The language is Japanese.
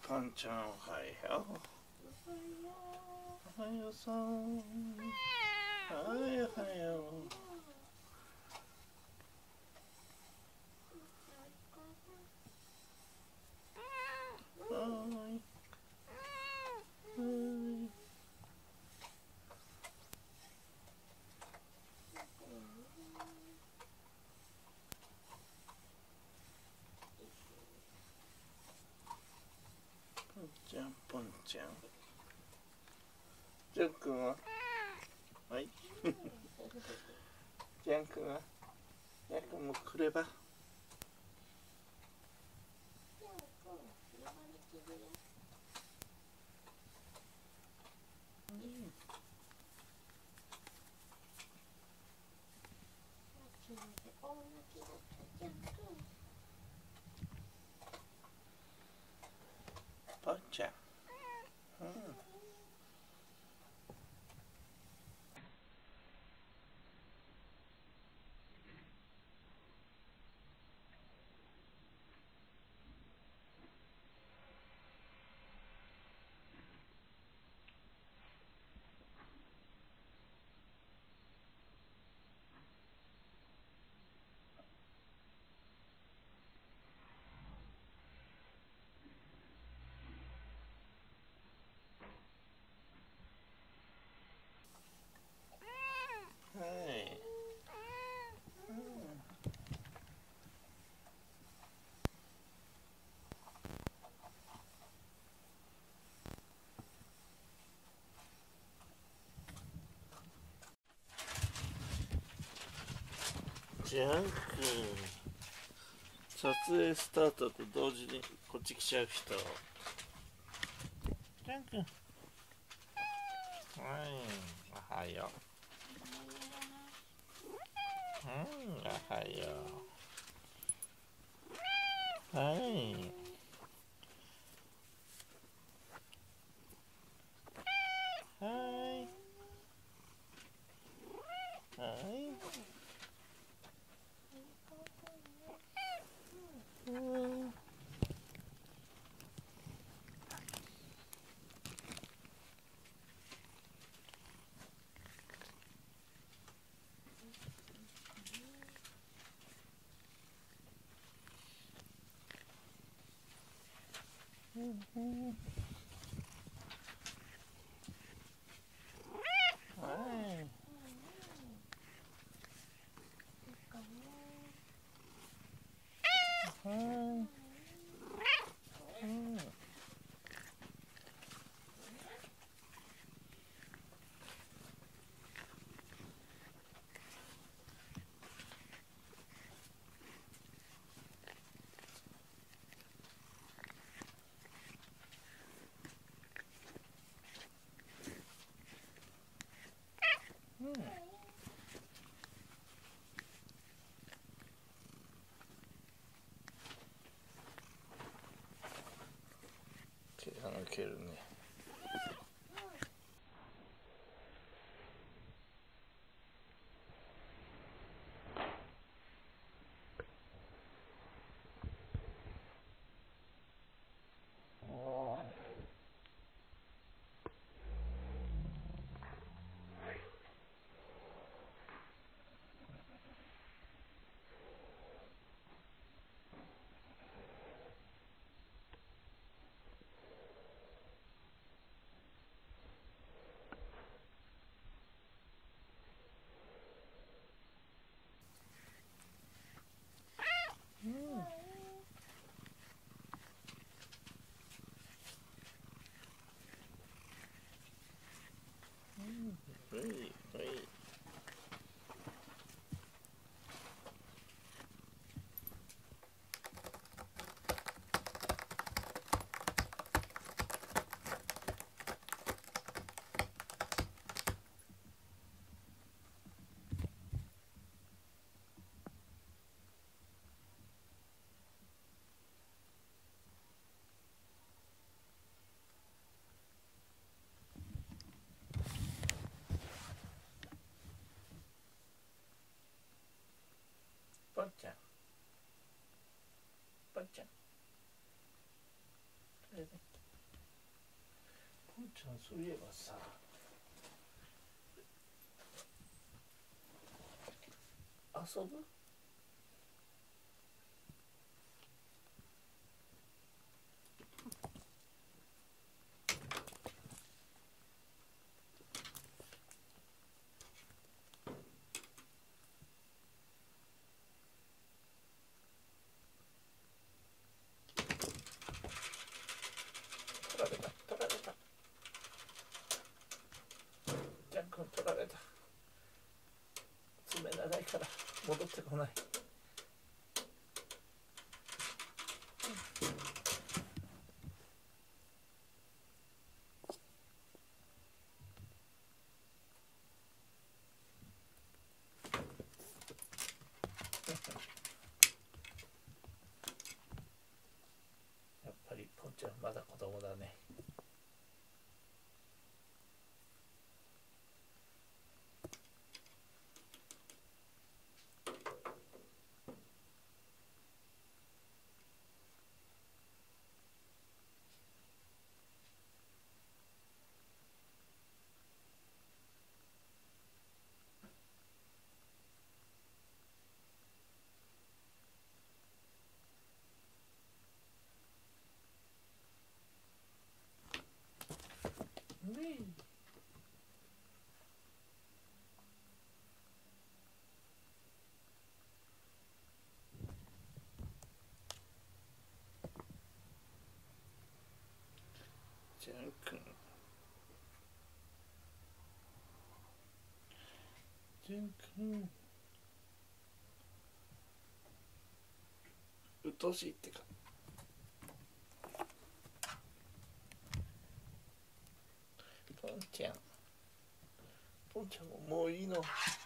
パンちゃんおはよう。おはようさん。はい、おはよう。はい。ポンちゃん、ポンちゃん。ジャン君は。はい。ジャン君は。ジャン君も来れば。ポンちゃん。うん。はい。ジャン君。撮影スタートと同時にこっち来ちゃう人。ジャン君。はい、おはよう。おはよう。はい。はい。はい。毛が抜けるね。はい、はい。ポンちゃん。ポンちゃん。これね。 ちゃん、そういえばさ、遊ぶ？取られた、取られた。ジャン君取られた。爪長いから戻ってこない。やっぱりポンちゃんまだ子供だね。ねえ。ジャン君、ジャン君、うっとうしいってか。ポンちゃん、ポンちゃんももういいの。